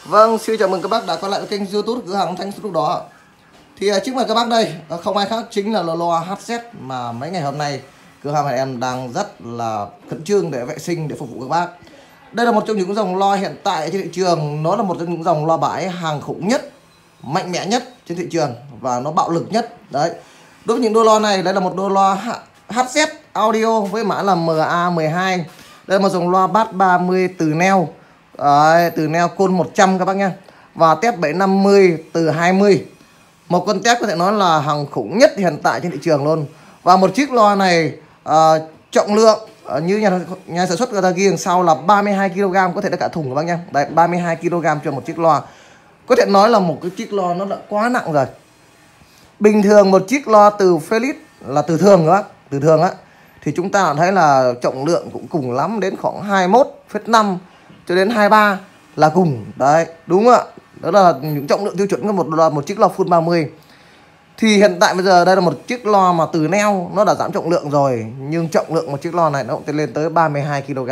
Vâng, xin chào mừng các bác đã quay lại với kênh YouTube cửa hàng âm thanh lúc đó. Thì trước mặt các bác đây không ai khác chính là loa HZ mà mấy ngày hôm nay cửa hàng em đang rất là khẩn trương để vệ sinh để phục vụ các bác. Đây là một trong những dòng loa hiện tại trên thị trường, nó là một trong những dòng loa bãi hàng khủng nhất, mạnh mẽ nhất trên thị trường và nó bạo lực nhất. Đấy. Đối với những đôi loa này, đây là một đôi loa HZ audio với mã là MA12. Đây là một dòng loa bass 30 từ neo. Đấy, từ neo côn 100 các bác nhé. Và tép 750 từ 20. Một con tép có thể nói là hàng khủng nhất hiện tại trên thị trường luôn. Và một chiếc loa này trọng lượng như nhà sản xuất người ta ghi đằng sau là 32 kg, có thể là cả thùng các bác nhé. Đấy, 32 kg cho một chiếc loa. Có thể nói là một cái chiếc loa nó đã quá nặng rồi. Bình thường một chiếc loa từ Philips là từ thường đó, từ thường á, thì chúng ta thấy là trọng lượng cũng cùng lắm đến khoảng 21,5 cho đến 23 là cùng. Đấy, đúng không ạ? Đó là những trọng lượng tiêu chuẩn của một chiếc loa full 30. Thì hiện tại bây giờ đây là một chiếc loa mà từ neo nó đã giảm trọng lượng rồi, nhưng trọng lượng một chiếc loa này nó cũng lên tới 32 kg.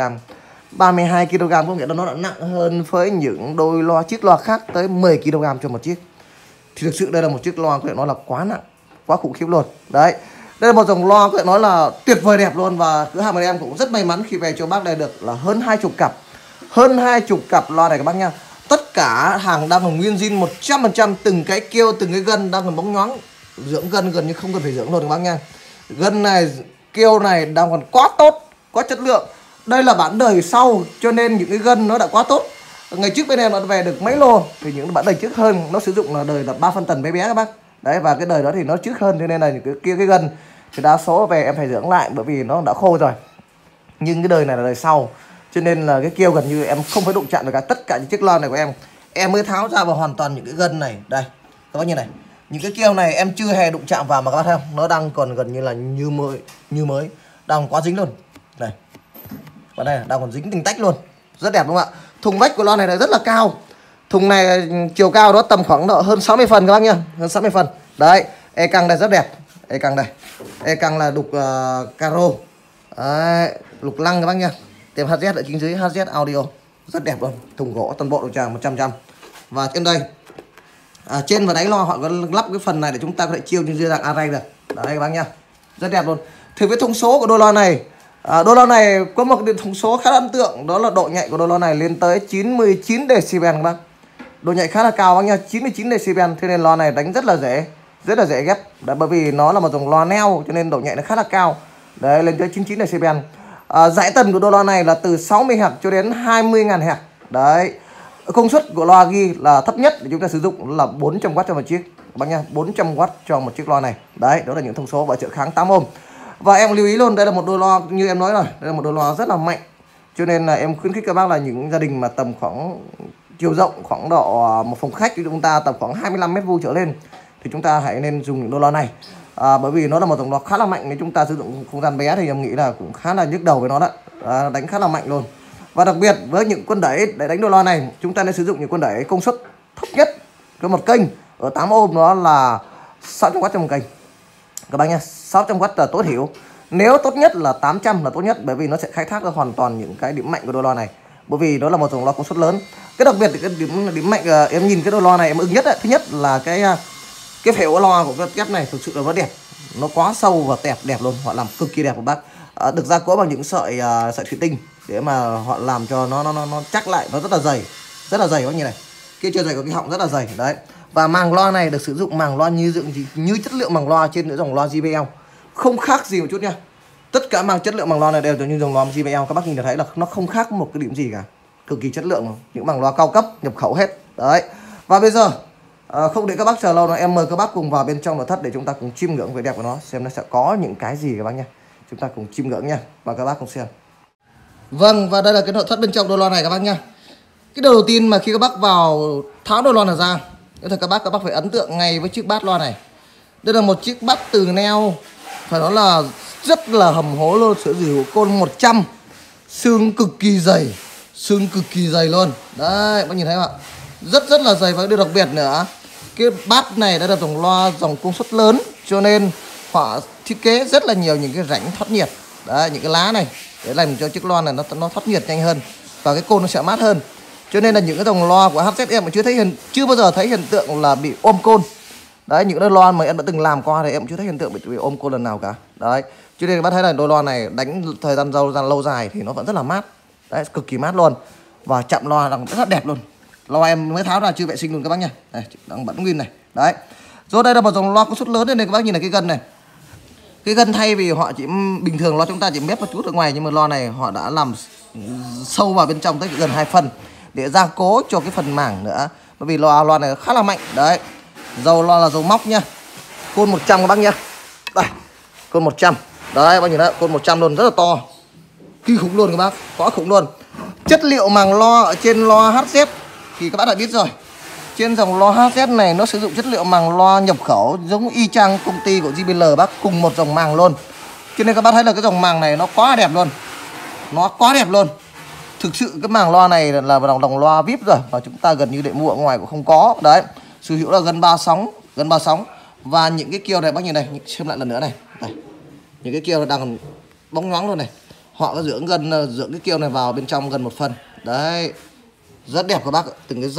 32 kg có nghĩa là nó đã nặng hơn với những đôi loa chiếc loa khác tới 10 kg cho một chiếc. Thì thực sự đây là một chiếc loa có thể nói là quá nặng, quá khủng khiếp luôn. Đấy. Đây là một dòng loa có thể nói là tuyệt vời đẹp luôn, và cửa hàng em cũng rất may mắn khi về cho bác đây được là hơn 20 cặp. Hơn 20 cặp loa này các bác nha. Tất cả hàng đang còn nguyên zin 100%, từng cái kêu, từng cái gân đang còn bóng nhoáng. Dưỡng gân gần như không cần phải dưỡng luôn các bác nha. Gân này, kêu này đang còn quá tốt, quá chất lượng. Đây là bản đời sau cho nên những cái gân nó đã quá tốt. Ngày trước bên em nó về được mấy lô thì những bản đời trước hơn nó sử dụng là đời là 3 phân tần bé bé các bác. Đấy, và cái đời đó thì nó trước hơn cho nên là những cái kia cái gân thì đa số về em phải dưỡng lại bởi vì nó đã khô rồi. Nhưng cái đời này là đời sau cho nên là cái kêu gần như em không phải đụng chạm được cả. Tất cả những chiếc loa này của em mới tháo ra và hoàn toàn những cái gân này. Đây, các bác nhìn này. Những cái kêu này em chưa hề đụng chạm vào mà các bác thấy không? Nó đang còn gần như là như mới, đang quá dính luôn. Đây. Và đây đang còn dính tinh tách luôn. Rất đẹp đúng không ạ? Thùng vách của loa này rất là cao. Thùng này chiều cao đó tầm khoảng độ hơn 60 phần các bác nhá, hơn 60 phần. Đấy, e căng đây rất đẹp. E căng đây. E căng là đục caro. Đấy, lục lăng các bác nhá. Tem HZ ở chính dưới, HZ audio. Rất đẹp luôn. Thùng gỗ toàn bộ đồ tràng 100%. Và trên đây trên và đáy loa họ có lắp cái phần này để chúng ta có thể chiêu trên dưới dạng array được. Đấy các bác nhá. Rất đẹp luôn. Thì với thông số của đôi loa này, đôi loa này có một cái thông số khá ấn tượng, đó là độ nhạy của đôi loa này lên tới 99 decibel các bác. Độ nhạy khá là cao bác nha, 99 decibel, thế nên loa này đánh rất là dễ ghép. Đấy, bởi vì nó là một dòng loa neo cho nên độ nhạy nó khá là cao. Đấy, lên tới 99 decibel. Dải tần của đôi loa này là từ 60 Hz cho đến 20.000 Hz. Đấy. Công suất của loa ghi là thấp nhất để chúng ta sử dụng là 400W cho một chiếc các bác nha, 400W cho một chiếc loa này. Đấy, đó là những thông số và trợ kháng 8 ohm. Và em lưu ý luôn, đây là một đôi loa như em nói rồi, đây là một đôi loa rất là mạnh. Cho nên là em khuyến khích các bác là những gia đình mà tầm khoảng chiều rộng khoảng độ một phòng khách của chúng ta tầm khoảng 25 m² trở lên thì chúng ta hãy nên dùng những đôi loa này. Bởi vì nó là một dòng loa khá là mạnh, nếu chúng ta sử dụng không gian bé thì em nghĩ là cũng khá là nhức đầu với nó đó. Đánh khá là mạnh luôn. Và đặc biệt với những quân đẩy để đánh đôi loa này, chúng ta nên sử dụng những quân đẩy công suất thấp nhất. Có một kênh ở 8 ohm đó là 600W trong một kênh. Các bác nhé, 600W là tối thiểu. Nếu tốt nhất là 800 là tốt nhất, bởi vì nó sẽ khai thác được hoàn toàn những cái điểm mạnh của đôi loa này. Bởi vì đó là một dòng loa công suất lớn. Cái đặc biệt thì cái điểm mạnh em nhìn cái đôi loa này em ưng nhất ấy. Thứ nhất là cái phễu loa của cái tép này thực sự là nó đẹp. Nó quá sâu và đẹp luôn, họ làm cực kỳ đẹp của bác. Được gia cố bằng những sợi thủy tinh để mà họ làm cho nó chắc lại, nó rất là dày bác nhìn này. Cái chiều dày của cái họng rất là dày đấy. Và màng loa này được sử dụng màng loa như chất lượng màng loa trên những dòng loa JBL, không khác gì một chút nha. Tất cả màng chất lượng màng loa này đều như dòng loa JBL, các bác nhìn thấy là nó không khác một cái điểm gì cả, cực kỳ chất lượng, những màng loa cao cấp nhập khẩu hết đấy. Và bây giờ không để các bác chờ lâu nữa, em mời các bác cùng vào bên trong nội thất để chúng ta cùng chiêm ngưỡng vẻ đẹp của nó, xem nó sẽ có những cái gì các bác nha. Chúng ta cùng chiêm ngưỡng nha, và các bác cùng xem. Vâng, và đây là cái nội thất bên trong đôi loa này các bác nha. Cái đầu tiên mà khi các bác vào tháo đôi loa này ra, thì các bác phải ấn tượng ngay với chiếc bát loa này. Đây là một chiếc bát từ neo, phải nói là rất là hầm hố luôn, sử dụng côn 100, xương cực kỳ dày luôn. Đấy, bác nhìn thấy không ạ? Rất là dày. Và điều đặc biệt nữa, cái bát này đã là dòng loa dòng công suất lớn cho nên họ thiết kế rất là nhiều những cái rãnh thoát nhiệt. Đấy, những cái lá này để làm cho chiếc loa này nó thoát nhiệt nhanh hơn và cái côn nó sẽ mát hơn. Cho nên là những cái dòng loa của HZ em cũng chưa bao giờ thấy hiện tượng là bị ôm côn. Đấy, những cái loa mà em đã từng làm qua thì em cũng chưa thấy hiện tượng bị ôm côn lần nào cả. Đấy, cho nên các bác thấy là đôi loa này đánh thời gian lâu dài thì nó vẫn rất là mát. Đấy, cực kỳ mát luôn. Và chạm loa đang rất đẹp luôn. Loa em mới tháo ra chưa vệ sinh luôn các bác nha. Đây, đang bẩn nguyên này. Đấy. Rồi đây là một dòng loa công suất lớn này các bác nhìn này, cái gân này. Cái gân thay vì họ chỉ bình thường loa chúng ta chỉ mép một chút ở ngoài, nhưng mà loa này họ đã làm sâu vào bên trong tới gần 2 phân để gia cố cho cái phần mảng nữa. Bởi vì loa này khá là mạnh. Đấy. Dầu loa là dầu móc nha. Côn 100 các bác nhá. Đây. Côn 100. Đấy, bác nhìn đấy, côn 100 luôn, rất là to. Kinh khủng luôn các bác, quá khủng luôn. Chất liệu màng loa ở trên loa HZ thì các bác đã biết rồi. Trên dòng loa HZ này nó sử dụng chất liệu màng loa nhập khẩu giống y chang công ty của JBL bác, cùng một dòng màng luôn. Cho nên các bác thấy là cái dòng màng này nó quá đẹp luôn. Nó quá đẹp luôn. Thực sự cái màng loa này là dòng loa VIP rồi, và chúng ta gần như để mua ở ngoài cũng không có. Đấy, sở hữu là gần 3 sóng. Và những cái kiêu này bác nhìn này, xem lại lần nữa này. Đây. Những cái kiêu đang bóng nhoáng luôn này. Họ có dưỡng cái kiêu này vào bên trong gần 1 phân. Đấy. Rất đẹp các bác, từng cái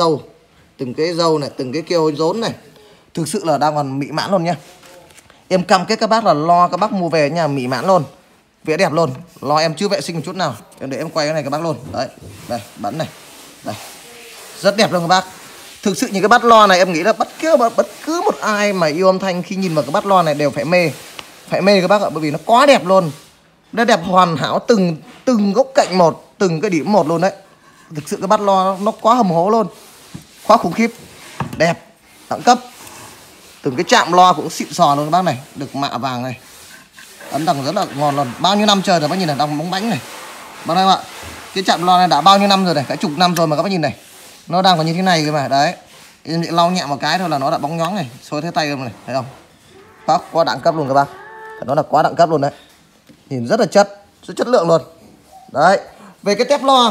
dâu này, từng cái kiêu rốn này. Thực sự là đang còn mị mãn luôn nhá. Em cam kết các bác là lo các bác mua về nhà mị mãn luôn. Vẽ đẹp luôn. Lo em chưa vệ sinh một chút nào. Để em quay cái này các bác luôn. Đấy, đây, bắn này. Đây. Rất đẹp luôn các bác. Thực sự những cái bát loa này em nghĩ là bất cứ một ai mà yêu âm thanh khi nhìn vào cái bát loa này đều phải mê. Phải mê các bác ạ, bởi vì nó quá đẹp luôn. Nó đẹp hoàn hảo từng góc cạnh một, từng cái điểm một luôn đấy. Thực sự cái bát loa nó quá hầm hố luôn. Quá khủng khiếp. Đẹp, đẳng cấp. Từng cái chạm loa cũng xịn sò luôn các bác này, được mạ vàng này. Ấn đằng rất là ngon luôn. Bao nhiêu năm trời rồi bác nhìn này, đang bóng bánh này. Bác thấy không ạ? Cái chạm loa này đã bao nhiêu năm rồi này, cả chục năm rồi mà các bác nhìn này. Nó đang còn như thế này cơ mà, đấy. Em lau nhẹ một cái thôi là nó đã bóng nhoáng này, xôi thế tay luôn này, thấy không? Quá đẳng cấp luôn các bác. Nó là quá đẳng cấp luôn đấy. Nhìn rất là rất chất lượng luôn. Đấy. Về cái tép loa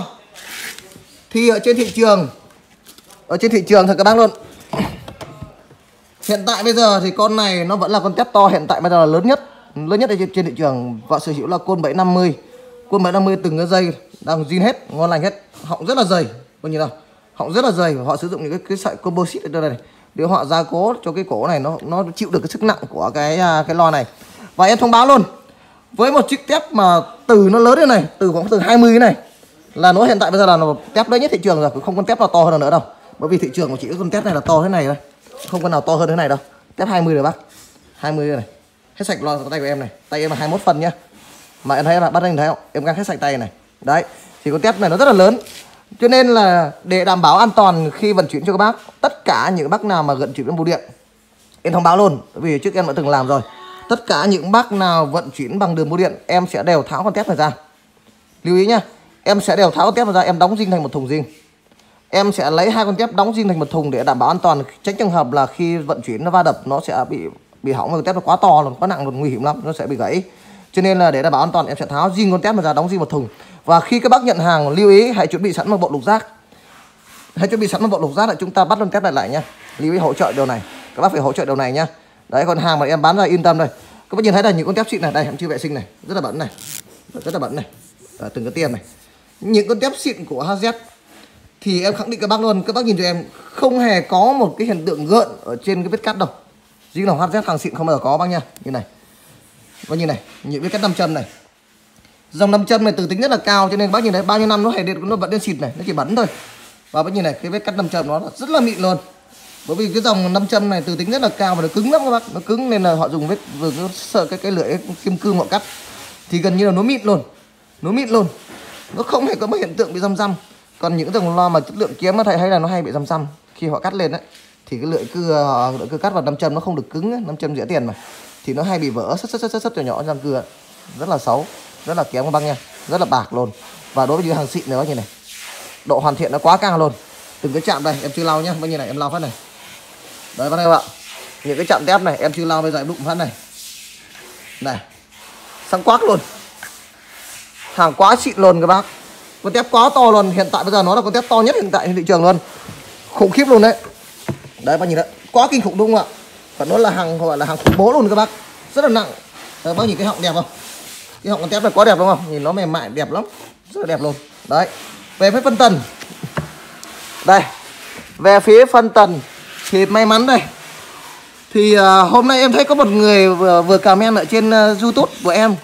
thì ở trên thị trường thì các bác luôn. Hiện tại bây giờ thì con này nó vẫn là con tép to hiện tại bây giờ là lớn nhất ở trên thị trường, và sở hữu là côn 750. Côn 750 từng cái dây đang zin hết, ngon lành hết, họng rất là dày, có nhìn không? Họng rất là dày, họ sử dụng những cái sợi composite ở đây này để họ gia cố cho cái cổ này nó chịu được cái sức nặng của cái loa này. Và em thông báo luôn, với một chiếc tép mà từ nó lớn như này, khoảng từ 20 cái này là nó hiện tại bây giờ là nó tép lớn nhất thị trường rồi, không con tép nào to hơn nữa đâu. Bởi vì thị trường của chỉ có con tép này là to thế này thôi, không con nào to hơn thế này đâu. Tép 20 rồi bác, 20 này, hết sạch loa tay của em này, tay em là 21 phân nhá. Mà em thấy là bắt anh thấy không, em đang hết sạch tay này. Đấy, thì con tép này nó rất là lớn. Cho nên là để đảm bảo an toàn khi vận chuyển cho các bác, tất cả những bác nào mà vận chuyển bằng bưu điện, em thông báo luôn, vì trước em đã từng làm rồi. Tất cả những bác nào vận chuyển bằng đường bưu điện, em sẽ đều tháo con tép này ra. Lưu ý nhá, em sẽ đều tháo con tép này ra, em đóng zin thành một thùng riêng. Em sẽ lấy 2 con tép đóng zin thành một thùng để đảm bảo an toàn, tránh trường hợp là khi vận chuyển nó va đập nó sẽ bị hỏng, con tép nó quá to luôn, quá nặng luôn, nguy hiểm lắm, nó sẽ bị gãy. Cho nên là để đảm bảo an toàn em sẽ tháo zin con tép này ra, đóng zin một thùng. Và khi các bác nhận hàng lưu ý hãy chuẩn bị sẵn một bộ lục giác. Là chúng ta bắt con tép lại nhá. Lưu ý hỗ trợ điều này. Các bác phải hỗ trợ điều này nhá. Đấy, còn hàng mà em bán ra yên tâm đây. Các bác nhìn thấy là những con tép xịn này, đây em chưa vệ sinh này, rất là bẩn này. Rất là bẩn này. Từng cái tiêm này. Những con tép xịn của HZ thì em khẳng định các bác luôn, các bác nhìn cho em không hề có một cái hiện tượng gợn ở trên cái vết cắt đâu. Riêng dòng HZ hàng xịn không bao giờ có bác nha. Như này. Bác nhìn này, những vết cắt nam châm này. Dòng nam châm này từ tính rất là cao, cho nên bác nhìn thấy bao nhiêu năm nó vẫn đen xịt này, nó chỉ bẩn thôi. Và bác nhìn này, cái vết cắt nam châm nó rất là mịn luôn. Bởi vì cái dòng nam châm này từ tính rất là cao và nó cứng lắm các bác, nó cứng nên là họ dùng sợ cái lưỡi kim cương họ cắt thì gần như là nó mịn luôn. Nó không hề có một hiện tượng bị răm. Còn những dòng loa mà chất lượng kém nó hay là nó hay bị răm khi họ cắt lên đấy, thì cái lưỡi cưa cắt vào nam châm nó không được cứng, nam châm rẻ tiền mà, thì nó hay bị vỡ sất nhỏ răng cưa, rất là xấu, rất là kém các bác nha, rất là bạc luôn. Và đối với những hàng xịn này bác nhìn này, độ hoàn thiện nó quá cao luôn. Từng cái chạm đây em chưa lau nhá, bác nhìn này, em lau phát này. Đấy bác thấy không ạ, những cái chạm tép này em chưa lau, bây giờ em đụng phát này, này sáng quắc luôn, hàng quá xịn luôn các bác. Con tép quá to luôn, hiện tại bây giờ nó là con tép to nhất hiện tại trên thị trường luôn, khủng khiếp luôn đấy. Đấy bác nhìn đấy, quá kinh khủng đúng không ạ? Và nó là hàng gọi là hàng khủng bố luôn các bác, rất là nặng. Đấy, bác nhìn cái họng đẹp không? Cái họng con tép này quá đẹp đúng không? Nhìn nó mềm mại đẹp lắm, rất là đẹp luôn. Đấy, về với phân tần Đây, về phía phân tần thì may mắn đây. Thì hôm nay em thấy có một người vừa comment ở trên YouTube của em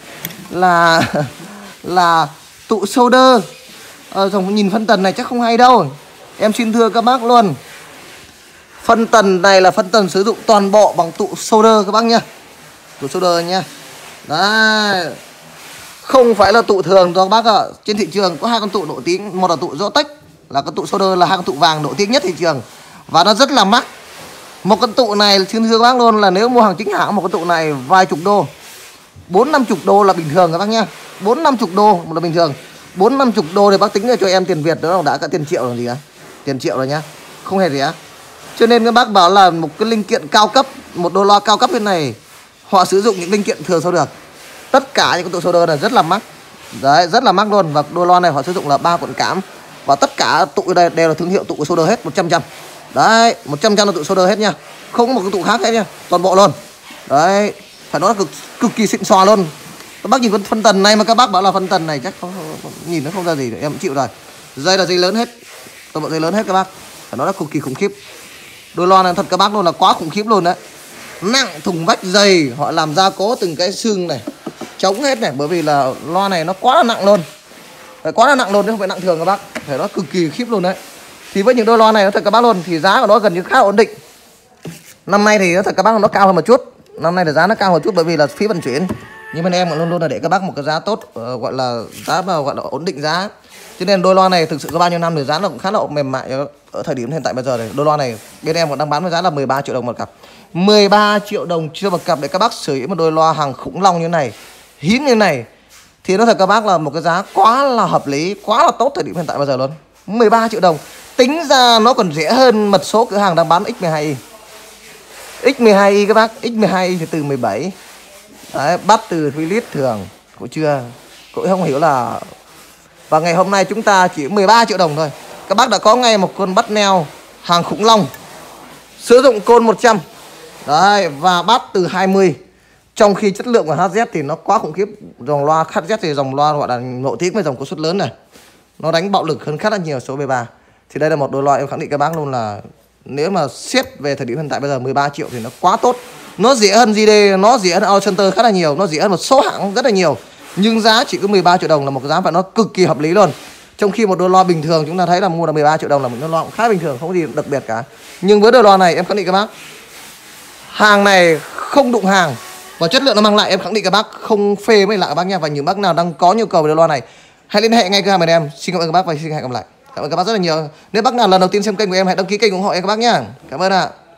là tụ solder. Dòng nhìn phân tần này chắc không hay đâu. Em xin thưa các bác luôn. Phân tần này là phân tần sử dụng toàn bộ bằng tụ solder các bác nhá. Tụ solder nha. Đấy. Không phải là tụ thường các bác ạ. Trên thị trường có hai con tụ nổi tiếng, một là tụ Rotech, là con tụ solder, là hai con tụ vàng nổi tiếng nhất thị trường. Và nó rất là mắc. Một con tụ này xin thưa các bác luôn là nếu mua hàng chính hãng, một con tụ này vài chục đô, 4-50 đô là bình thường các bác nhá. 4-50 đô là bình thường. 4-50 đô thì bác tính cho em tiền Việt đó đã cả tiền triệu rồi gì á. Tiền triệu rồi nhá. Không hề gì á. Cho nên các bác bảo là một cái linh kiện cao cấp, một đô la cao cấp bên này họ sử dụng những linh kiện thường sao được. Tất cả những con tụ solder này rất là mắc. Đấy, rất là mắc luôn. Và đô la này họ sử dụng là 3 cuộn cám. Và tất cả tụ đây đều là thương hiệu tụ solder hết 100%. Đấy, 100% là tụ solder hết nha. Không có một cái tụ khác hết nha, toàn bộ luôn. Đấy, phải nói là cực kỳ xịn sò luôn. Các bác nhìn con phân tần này mà các bác bảo là phân tần này chắc không, nhìn nó không ra gì, em chịu rồi. Dây là dây lớn hết, toàn bộ dây lớn hết các bác. Phải nói là cực kỳ khủng khiếp. Đôi loa này thật các bác luôn là quá khủng khiếp luôn đấy. Nặng, thùng vách dày, họ làm gia cố từng cái xương này, chống hết này, bởi vì là loa này nó quá là nặng luôn. Phải quá là nặng luôn chứ không phải nặng thường các bác. Phải nói cực kỳ khiếp luôn đấy. Thì với những đôi loa này nó thật các bác luôn thì giá của nó gần như khá ổn định. Năm nay thì nó thật các bác nó cao hơn một chút. Năm nay thì giá nó cao một chút bởi vì là phí vận chuyển. Nhưng bên em luôn luôn là để các bác một cái giá tốt, gọi là giá vào gọi là ổn định giá. Cho nên đôi loa này thực sự có bao nhiêu năm thì giá nó cũng khá là mềm mại ở thời điểm hiện tại bây giờ này. Đôi loa này bên em còn đang bán với giá là 13 triệu đồng một cặp. 13 triệu đồng chưa một cặp để các bác sử dụng một đôi loa hàng khủng long như này, hiếm như này. Thì nó thật các bác là một cái giá quá là hợp lý, quá là tốt thời điểm hiện tại bây giờ luôn. 13 triệu đồng. Tính ra nó còn rẻ hơn một số cửa hàng đang bán X12i. X12i các bác, X12i thì từ 17. Đấy, bắt từ Philips thường. Cũng chưa, cũng không hiểu là. Và ngày hôm nay chúng ta chỉ 13 triệu đồng thôi. Các bác đã có ngay một con bắt neo hàng khủng long, sử dụng côn 100. Đấy, và bắt từ 20. Trong khi chất lượng của HZ thì nó quá khủng khiếp. Dòng loa HZ thì dòng loa gọi là nổi tiếng với dòng công suất lớn này. Nó đánh bạo lực hơn khá là nhiều số B3. Thì đây là một đôi loa em khẳng định các bác luôn là nếu mà xếp về thời điểm hiện tại bây giờ 13 triệu thì nó quá tốt. Nó rẻ hơn GD, nó rẻ hơn Audio Center khá là nhiều, nó rẻ hơn một số hãng rất là nhiều. Nhưng giá chỉ có 13 triệu đồng là một cái giá phải nó cực kỳ hợp lý luôn. Trong khi một đôi loa bình thường chúng ta thấy là mua là 13 triệu đồng là một đôi loa cũng khá bình thường, không có gì đặc biệt cả. Nhưng với đôi loa này em khẳng định các bác, hàng này không đụng hàng và chất lượng nó mang lại em khẳng định các bác không phê mới lại các bác nha. Và những bác nào đang có nhu cầu về đôi loa này hãy liên hệ ngay cửa hàng bên em. Xin cảm ơn các bác và xin hẹn gặp lại. Cảm ơn các bác rất là nhiều. Nếu bác nào lần đầu tiên xem kênh của em hãy đăng ký kênh ủng hộ em các bác nhá. Cảm ơn ạ.